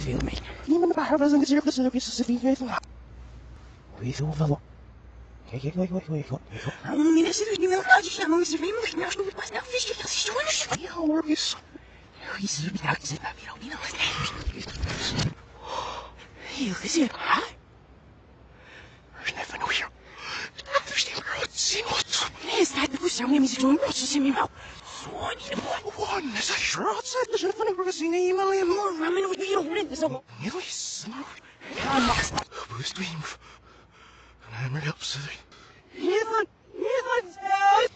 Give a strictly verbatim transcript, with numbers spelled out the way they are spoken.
veel mee. Niemand behöver en det är så vissa så fint vet man. Vi så väl. Kijk, kijk, kijk, kijk, kijk. Mina ser ut ni med att jag måste se mig måste jag stå på snart fisk jag ser så. Ja, Orbis. Vi ser vi har sett vi har mina. Jag ser. Snäffa nu här. Jag förstår inte se något. Nej, snart på så mycket så mycket så mig mal. Så ni det på. One is a shot set the snäffa nu på sin email more ramen with you inte så. Ni är smart. Jag måste. Boost stream. I'm ready up, Ethan! Ethan! Ethan!